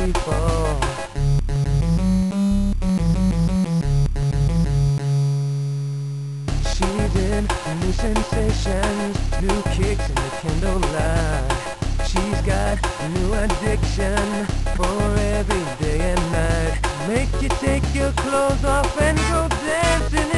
free fall. She's in new sensations, new kicks in the candlelight. She's got a new addiction for every day and night. Make you take your clothes off and go dancing